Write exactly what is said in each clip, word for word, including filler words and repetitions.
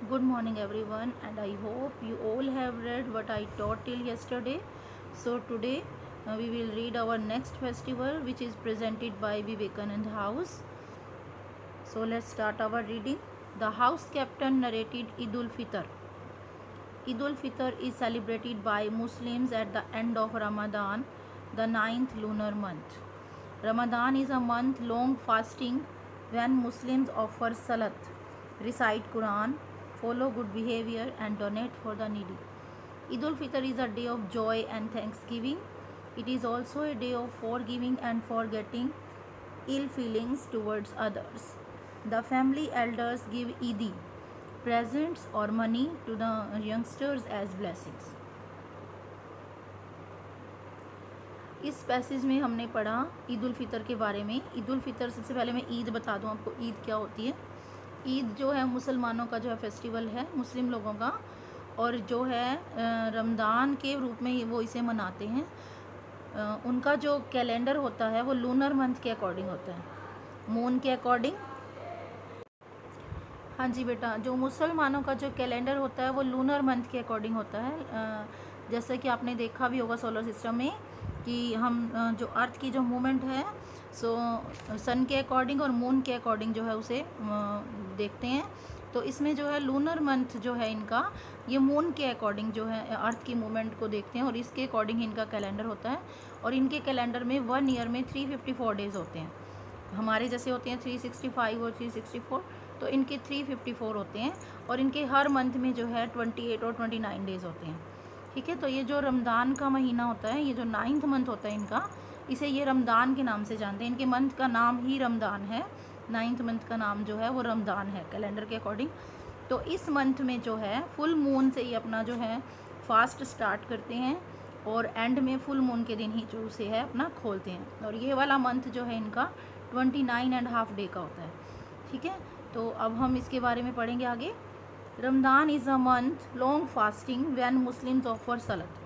Good morning everyone, and I hope you all have read what I taught till yesterday. So today uh, we will read our next festival, which is presented by Vivekanand House. So let's start our reading. The house captain narrated Eid ul Fitr. Eid ul Fitr is celebrated by Muslims at the end of Ramadan, the ninth lunar month. Ramadan is a month long fasting when Muslims offer salat, recite Quran, follow good behavior and donate for the needy. Eid ul Fitr is a day of joy and thanksgiving. It is also a day of forgiving and forgetting ill feelings towards others. The family elders give Eid presents or money to the youngsters as blessings. इस passage में हमने पढ़ा ईद उल फितर के बारे में। ईद उल फितर, सबसे पहले मैं ईद बता दूं आपको ईद क्या होती है। ईद जो है मुसलमानों का जो है फेस्टिवल है, मुस्लिम लोगों का, और जो है रमज़ान के रूप में वो इसे मनाते हैं। उनका जो कैलेंडर होता है वो लूनर मंथ के अकॉर्डिंग होता है, मून के अकॉर्डिंग। हाँ जी बेटा, जो मुसलमानों का जो कैलेंडर होता है वो लूनर मंथ के अकॉर्डिंग होता है। जैसे कि आपने देखा भी होगा सोलर सिस्टम में कि हम जो अर्थ की जो मूवमेंट है सो सन के अकॉर्डिंग और मून के अकॉर्डिंग जो है उसे देखते हैं। तो इसमें जो है लूनर मंथ जो है इनका, ये मून के अकॉर्डिंग जो है अर्थ की मूवमेंट को देखते हैं और इसके अकॉर्डिंग इनका कैलेंडर होता है। और इनके कैलेंडर में वन ईयर में थ्री फिफ्टी फोर डेज़ होते हैं। हमारे जैसे होते हैं थ्री सिक्सटी फाइव और थ्री सिक्सटी फोर, तो इनके थ्री फिफ्टी फोर होते हैं। और इनके हर मंथ में जो है ट्वेंटी एट और ट्वेंटी नाइन डेज़ होते हैं। ठीक है, तो ये जो रमज़ान का महीना होता है, ये जो नाइन्थ मंथ होता है इनका, इसे ये रमज़ान के नाम से जानते हैं। इनके मंथ का नाम ही रमज़ान है, नाइन्थ मंथ का नाम जो है वो रमज़ान है कैलेंडर के अकॉर्डिंग। तो इस मंथ में जो है फुल मून से ये अपना जो है फास्ट स्टार्ट करते हैं और एंड में फुल मून के दिन ही जो उसे है अपना खोलते हैं। और ये वाला मंथ जो है इनका twenty nine and half day का होता है। ठीक है, तो अब हम इसके बारे में पढ़ेंगे आगे। Ramzan is a month long fasting when Muslims offer salat.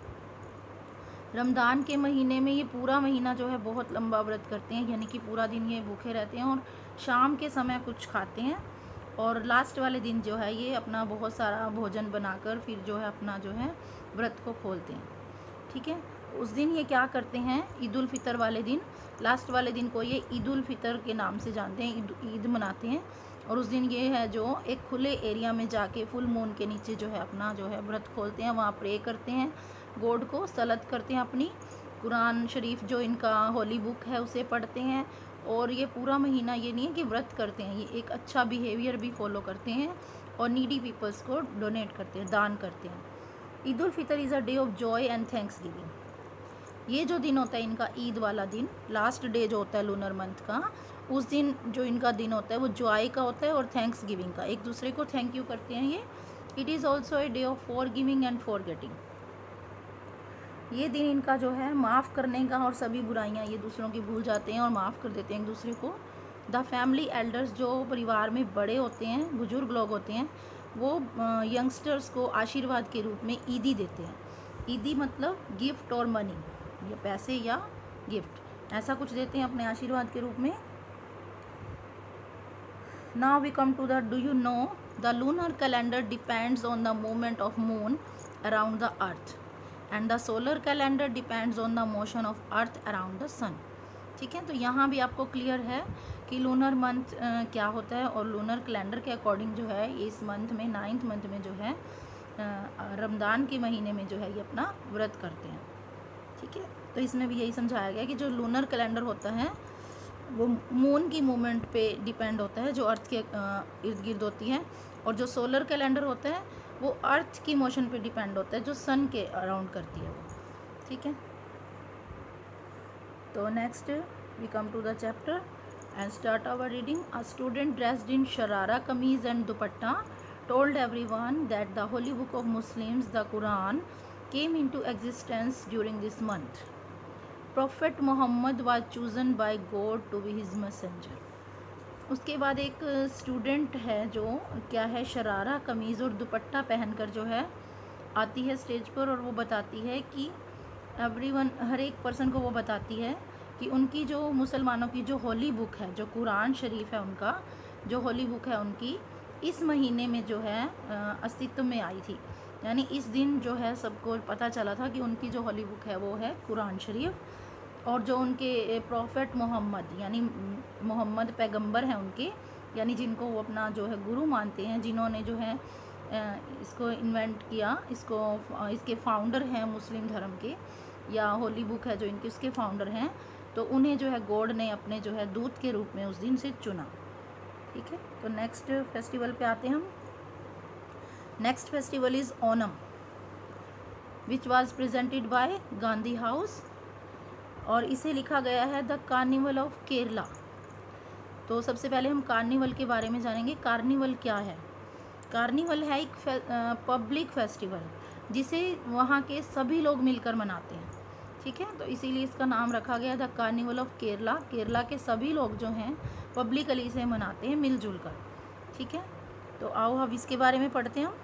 Ramzan के महीने में ये पूरा महीना जो है बहुत लंबा व्रत करते हैं, यानी कि पूरा दिन ये भूखे रहते हैं और शाम के समय कुछ खाते हैं। और लास्ट वाले दिन जो है ये अपना बहुत सारा भोजन बनाकर फिर जो है अपना जो है व्रत को खोलते हैं। ठीक है, उस दिन ये क्या करते हैं, ईद उल फितर वाले दिन, लास्ट वाले दिन को ये ईद उल फितर के नाम से जानते हैं, ईद मनाते हैं। और उस दिन ये है जो एक खुले एरिया में जाके फुल मून के नीचे जो है अपना जो है व्रत खोलते हैं, वहाँ प्रे करते हैं, गॉड को सलत करते हैं, अपनी कुरान शरीफ जो इनका होली बुक है उसे पढ़ते हैं। और ये पूरा महीना ये नहीं है कि व्रत करते हैं, ये एक अच्छा बिहेवियर भी फॉलो करते हैं और नीडी पीपल्स को डोनेट करते हैं, दान करते हैं। Eid ul Fitr is a day of joy and thanksgiving. ये जो दिन होता है इनका ईद वाला दिन, लास्ट डे जो होता है लूनर मंथ का, उस दिन जो इनका दिन होता है वो जॉय का होता है और थैंक्स गिविंग का, एक दूसरे को थैंक यू करते हैं ये। It is also a day of forgiving and forgetting. ये दिन इनका जो है माफ़ करने का, और सभी बुराइयाँ ये दूसरों की भूल जाते हैं और माफ़ कर देते हैं एक दूसरे को। द फैमिली एल्डर्स, जो परिवार में बड़े होते हैं, बुजुर्ग लोग होते हैं, वो यंगस्टर्स को आशीर्वाद के रूप में ईदी देते हैं। ईदी मतलब गिफ्ट और मनी, या पैसे या गिफ्ट, ऐसा कुछ देते हैं अपने आशीर्वाद के रूप में। Now we come to the do you know the lunar calendar depends on the movement of moon around the earth and the solar calendar depends on the motion of earth around the sun. ठीक है, तो यहाँ भी आपको clear है कि lunar month क्या होता है और लूनर कैलेंडर के अकॉर्डिंग जो है इस मंथ में, नाइन्थ मंथ में जो है रमज़ान के महीने में जो है ये अपना व्रत करते हैं। ठीक है, तो इसमें भी यही समझाया गया कि जो लूनर कैलेंडर होता है वो मून की मूवमेंट पे डिपेंड होता है, जो अर्थ के इर्द गिर्द होती है। और जो सोलर कैलेंडर होता है वो अर्थ की मोशन पे डिपेंड होता है, जो सन के अराउंड करती है वो। ठीक है, तो next we come to the chapter and start our reading. A student dressed in sharara kameez and dupatta told everyone that the holy book of Muslims, the Quran, came into existence during this month. Prophet Muhammad was chosen by God to be his messenger. उसके बाद एक student है जो क्या है, शरारा कमीज़ और दुपट्टा पहनकर जो है आती है स्टेज पर और वो बताती है कि एवरीवन, हर एक पर्सन को वो बताती है कि उनकी जो मुसलमानों की जो होली बुक है, जो कुरान शरीफ है, उनका जो होली बुक है उनकी, इस महीने में जो है अस्तित्व में आई थी। यानी इस दिन जो है सबको पता चला था कि उनकी जो होली बुक है वो है कुरान शरीफ, और जो उनके प्रॉफेट मोहम्मद यानी मोहम्मद पैगंबर हैं उनके, यानी जिनको वो अपना जो है गुरु मानते हैं, जिन्होंने जो है इसको इन्वेंट किया, इसको इसके फाउंडर हैं मुस्लिम धर्म के, या होली बुक है जो इनके उसके फाउंडर हैं, तो उन्हें जो है गॉड ने अपने जो है दूत के रूप में उस दिन से चुना। ठीक है, तो नेक्स्ट फेस्टिवल पे आते हैं हम। Next festival is Onam, which was presented by Gandhi house, और इसे लिखा गया है द कार्निवल ऑफ केरला। तो सबसे पहले हम कार्निवल के बारे में जानेंगे। कार्निवल क्या है? कार्निवल है एक फे, पब्लिक फेस्टिवल जिसे वहाँ के सभी लोग मिलकर मनाते हैं। ठीक है, तो इसीलिए इसका नाम रखा गया the carnival of Kerala. Kerala के सभी लोग जो हैं पब्लिकली इसे मनाते हैं मिलजुल कर। ठीक है, तो आओ अब इसके बारे में पढ़ते हैं।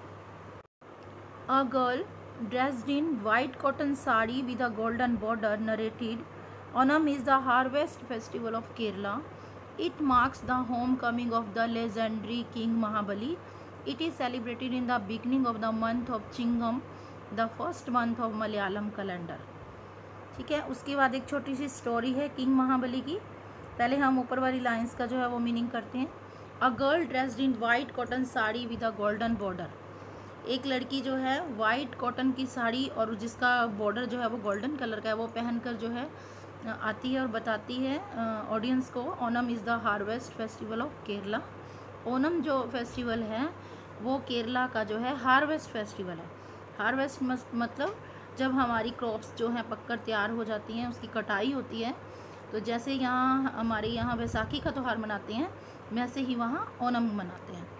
A girl dressed in white cotton sari with a golden border narrated Onam is the harvest festival of Kerala. It marks the homecoming of the legendary King Mahabali. It is celebrated in the beginning of the month of Chingam, the first month of Malayalam calendar. ठीक है, उसके बाद एक छोटी सी story है king महाबली की। पहले हम ऊपर वाली लाइंस का जो है वो मीनिंग करते हैं। A girl dressed in white cotton sari with a golden border. एक लड़की जो है वाइट कॉटन की साड़ी और जिसका बॉर्डर जो है वो गोल्डन कलर का है, वो पहनकर जो है आती है और बताती है ऑडियंस को Onam is the harvest festival of Kerala. Onam जो फेस्टिवल है वो केरला का जो है हार्वेस्ट फेस्टिवल है। हार्वेस्ट मतलब जब हमारी क्रॉप्स जो हैं पककर तैयार हो जाती हैं, उसकी कटाई होती है, तो जैसे यहाँ हमारे यहाँ बैसाखी का त्यौहार मनाते हैं, वैसे ही वहाँ ओनम मनाते हैं।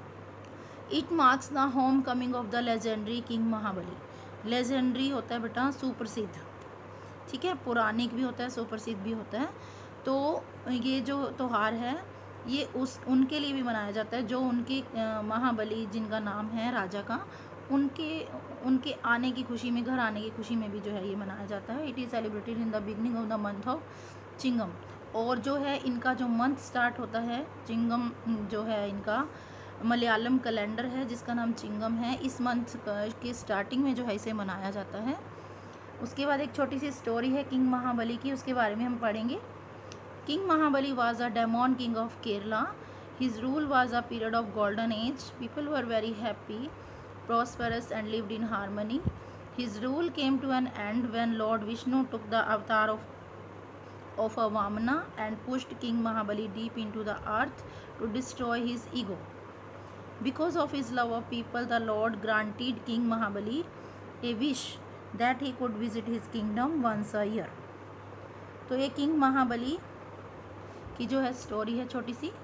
It marks the homecoming of the legendary king Mahabali. Legendary होता है बेटा सुप्रसिद्ध, ठीक है, पौराणिक भी होता है, सुप्रसिद्ध भी होता है। तो ये जो त्यौहार है ये उस उनके लिए भी मनाया जाता है जो उनके महाबली जिनका नाम है राजा का, उनके उनके आने की खुशी में, घर आने की खुशी में भी जो है ये मनाया जाता है। It is celebrated in the beginning of the month of Chingam. और जो है इनका जो मंथ स्टार्ट होता है, चिंगम जो है इनका मलयालम कैलेंडर है जिसका नाम चिंगम है, इस मंथ के स्टार्टिंग में जो है इसे मनाया जाता है। उसके बाद एक छोटी सी स्टोरी है किंग महाबली की, उसके बारे में हम पढ़ेंगे। King Mahabali was a demon king of Kerala. His rule was a period of golden age. People were very happy, prosperous and lived in harmony. His rule came to an end when Lord Vishnu took the avatar of, of a Vamana and pushed King Mahabali deep into the earth to destroy his ego. Because of his love of people, the Lord granted King Mahabali a wish that he could visit his kingdom once a year. तो ये king महाबली की जो है story है छोटी सी।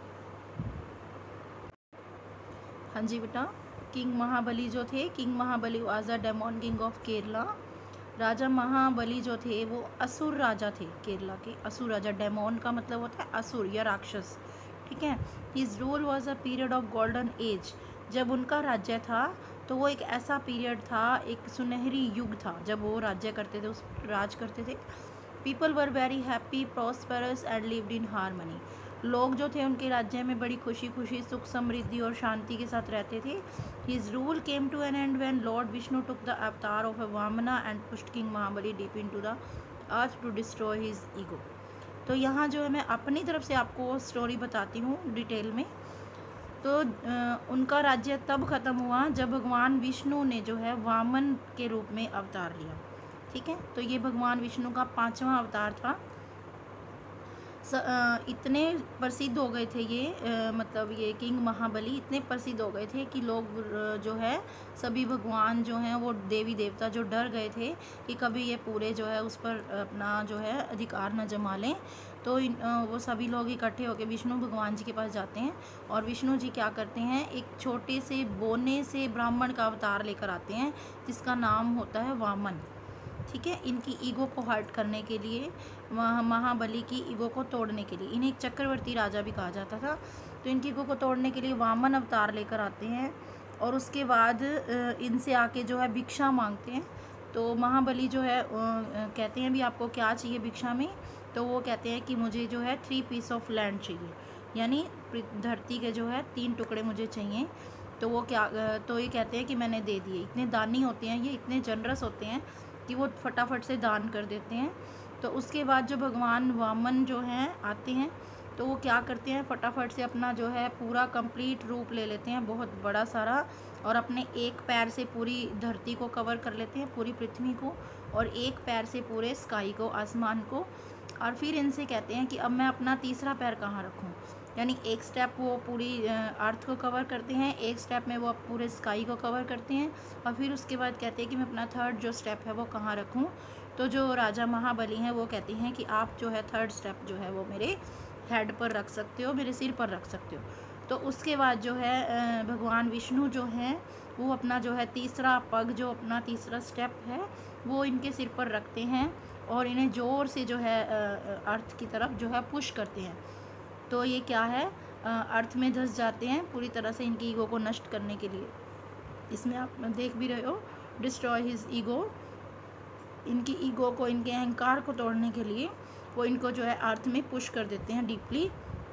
हाँ जी बेटा, king Mahabali जो थे, king Mahabali was a demon king of Kerala. राजा महाबली जो थे वो असुर राजा थे, केरला के असुर राजा। डेमोन का मतलब होता है असुर या राक्षस, ठीक है। His rule was a period of golden age. जब उनका राज्य था तो वो एक ऐसा पीरियड था, एक सुनहरी युग था जब वो राज्य करते थे, उस राज करते थे। People were very happy, prosperous and lived in harmony. लोग जो थे उनके राज्य में बड़ी खुशी खुशी, सुख समृद्धि और शांति के साथ रहते थे। His rule came to an end when Lord Vishnu took the avatar of a Vamana and pushed king Mahabali deep into the earth to destroy his ego. तो यहाँ जो है मैं अपनी तरफ से आपको स्टोरी बताती हूँ डिटेल में। तो आ, उनका राज्य तब ख़त्म हुआ जब भगवान विष्णु ने जो है वामन के रूप में अवतार लिया, ठीक है। तो ये भगवान विष्णु का पांचवा अवतार था। स, आ, इतने प्रसिद्ध हो गए थे ये आ, मतलब ये किंग महाबली इतने प्रसिद्ध हो गए थे कि लोग जो है सभी भगवान जो हैं वो देवी देवता जो डर गए थे कि कभी ये पूरे जो है उस पर अपना जो है अधिकार न जमा लें। तो इन, आ, वो सभी लोग इकट्ठे होकर विष्णु भगवान जी के पास जाते हैं और विष्णु जी क्या करते हैं, एक छोटे से बोने से ब्राह्मण का अवतार लेकर आते हैं जिसका नाम होता है वामन, ठीक है। इनकी ईगो को हर्ट करने के लिए, महाबली की ईगो को तोड़ने के लिए, इन्हें एक चक्रवर्ती राजा भी कहा जाता था। तो इनकी ईगो को तोड़ने के लिए वामन अवतार लेकर आते हैं और उसके बाद इनसे आके जो है भिक्षा मांगते हैं। तो महाबली जो है कहते हैं भी आपको क्या चाहिए भिक्षा में, तो वो कहते हैं कि मुझे जो है थ्री पीस ऑफ लैंड चाहिए, यानी धरती के जो है तीन टुकड़े मुझे चाहिए। तो वो क्या तो ये कहते हैं कि मैंने दे दिए। इतने दानी होते हैं ये, इतने जनरस होते हैं कि वो फटाफट से दान कर देते हैं। तो उसके बाद जो भगवान वामन जो हैं आते हैं तो वो क्या करते हैं, फटाफट से अपना जो है पूरा कंप्लीट रूप ले लेते हैं, बहुत बड़ा सारा, और अपने एक पैर से पूरी धरती को कवर कर लेते हैं, पूरी पृथ्वी को, और एक पैर से पूरे स्काई को, आसमान को। और फिर इनसे कहते हैं कि अब मैं अपना तीसरा पैर कहाँ रखूँ। यानी एक स्टेप वो पूरी अर्थ को कवर करते हैं, एक स्टेप में वो पूरे स्काई को कवर करते हैं, और फिर उसके बाद कहते हैं कि मैं अपना थर्ड जो स्टेप है वो कहाँ रखूँ। तो जो राजा महाबली हैं वो कहते हैं कि आप जो है थर्ड स्टेप जो है वो मेरे हेड पर रख सकते हो, मेरे सिर पर रख सकते हो। तो उसके बाद जो है भगवान विष्णु जो हैं वो अपना जो है तीसरा पग, जो अपना तीसरा स्टेप है वो इनके सिर पर रखते हैं और इन्हें ज़ोर से जो है अर्थ की तरफ जो है पुश करते हैं। तो ये क्या है, अर्थ में धंस जाते हैं पूरी तरह से इनकी ईगो को नष्ट करने के लिए। इसमें आप देख भी रहे हो, डिस्ट्रॉय हिज ईगो, इनकी ईगो को, इनके अहंकार को तोड़ने के लिए वो इनको जो है अर्थ में पुश कर देते हैं डीपली।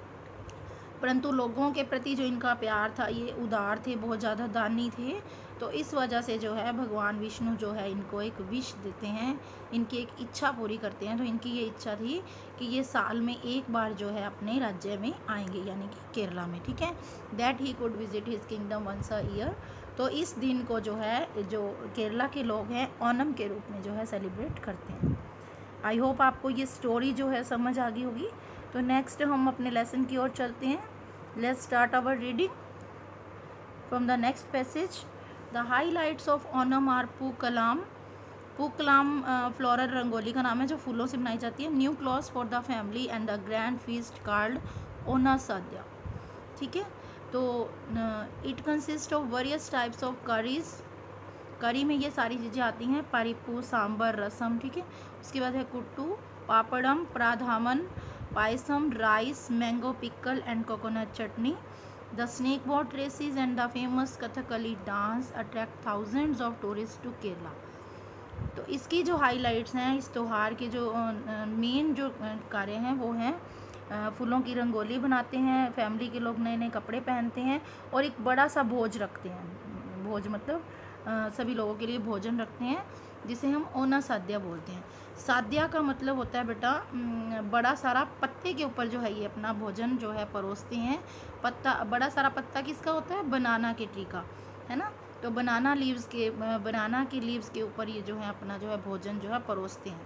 परंतु लोगों के प्रति जो इनका प्यार था, ये उदार थे, बहुत ज़्यादा दानी थे, तो इस वजह से जो है भगवान विष्णु जो है इनको एक विश देते हैं, इनकी एक इच्छा पूरी करते हैं। तो इनकी ये इच्छा थी कि ये साल में एक बार जो है अपने राज्य में आएंगे, यानी कि केरला में, ठीक है। That he could visit his kingdom once a year. तो इस दिन को जो है जो केरला के लोग हैं ओणम के रूप में जो है सेलिब्रेट करते हैं। आई होप आपको ये स्टोरी जो है समझ आ गई होगी। तो नेक्स्ट हम अपने लेसन की ओर चलते हैं। Let's start our reading from the next passage. The highlights of Onam are pookalam. Pookalam floral rangoli का नाम है जो फूलों से बनाई जाती है। New clothes for the family and the grand feast called Ona sadya, ठीक है। तो it consist of various types of curries. Curry में ये सारी चीज़ें आती हैं, परिपू, सांबर, रसम, ठीक है। उसके बाद है kootu, pappadam, pradhaman, payasam, rice, mango pickle and coconut chutney. The snake boat races and the famous Kathakali dance attract thousands of tourist to Kerala. तो इसकी जो हाईलाइट्स हैं, इस त्यौहार के जो मेन जो कार्य हैं वो हैं फूलों की रंगोली बनाते हैं, फैमिली के लोग नए नए कपड़े पहनते हैं और एक बड़ा सा भोज रखते हैं। भोज मतलब आ, सभी लोगों के लिए भोजन रखते हैं जिसे हम ओना साद्या बोलते हैं। साद्या का मतलब होता है बेटा बड़ा सारा पत्ते के ऊपर जो है ये अपना भोजन जो है परोसते हैं। पत्ता, बड़ा सारा पत्ता किसका होता है, बनाना के ट्री का, है ना। तो बनाना लीव्स के बनाना के लीव्स के ऊपर ये जो है अपना जो है भोजन जो है परोसते हैं,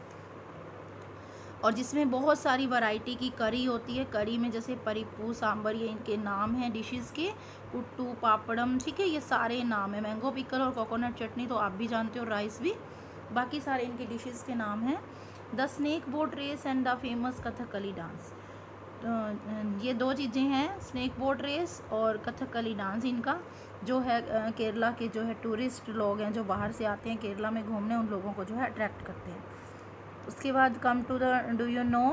और जिसमें बहुत सारी वैरायटी की करी होती है। करी में जैसे परिपू, सांबर, ये इनके नाम हैं डिशेस के। कुट्टू, पापड़म, ठीक है, ये सारे नाम है। मैंगो पिकल और कोकोनट चटनी तो आप भी जानते हो, राइस भी, बाकी सारे इनके डिशेस के नाम हैं। The snake boat race and the famous Kathakali dance. तो ये दो चीज़ें हैं, स्नेक बोट रेस और कथकली डांस, इनका जो है केरला के जो है टूरिस्ट लोग हैं जो बाहर से आते हैं केरला में घूमने, उन लोगों को जो है अट्रैक्ट करते हैं। उसके बाद come to the do you know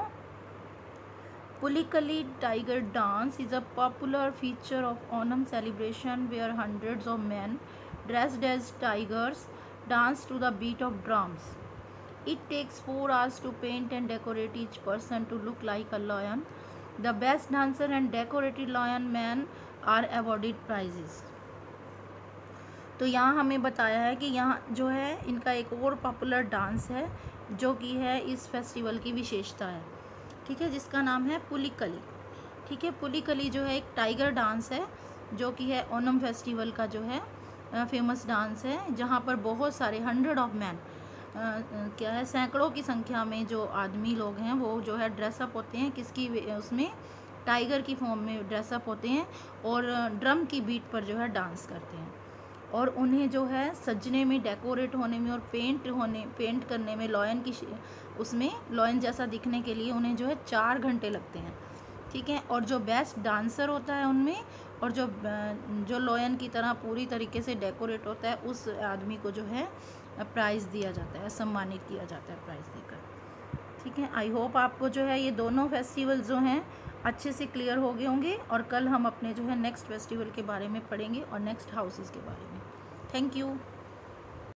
pulikali tiger dance is a popular feature of Onam celebration where hundreds of men dressed as tigers dance to the beat of drums. It takes four hours to paint and decorate each person to look like a lion. The best dancer and decorated lion men are awarded prizes. तो यहाँ हमें बताया है कि यहाँ जो है इनका एक और पॉपुलर डांस है जो कि है इस फेस्टिवल की विशेषता है, ठीक है, जिसका नाम है पुलिकली, ठीक है। पुलिकली जो है एक टाइगर डांस है जो कि है ओणम फेस्टिवल का जो है फेमस डांस है, जहाँ पर बहुत सारे हंड्रेड ऑफ मैन क्या है सैकड़ों की संख्या में जो आदमी लोग हैं वो जो है ड्रेसअप होते हैं, किसकी उसमें टाइगर की फॉर्म में ड्रेसअप होते हैं और ड्रम की बीट पर जो है डांस करते हैं। और उन्हें जो है सजने में, डेकोरेट होने में और पेंट होने पेंट करने में, लॉयन की उसमें लॉयन जैसा दिखने के लिए उन्हें जो है चार घंटे लगते हैं, ठीक है। और जो बेस्ट डांसर होता है उनमें और जो जो लॉयन की तरह पूरी तरीके से डेकोरेट होता है उस आदमी को जो है प्राइज़ दिया जाता है, सम्मानित किया जाता है प्राइज़ देकर, ठीक है। आई होप आपको जो है ये दोनों फेस्टिवल जो हैं अच्छे से क्लियर हो गए होंगे, और कल हम अपने जो है नेक्स्ट फेस्टिवल के बारे में पढ़ेंगे और नेक्स्ट हाउसेस के बारे में। Thank you.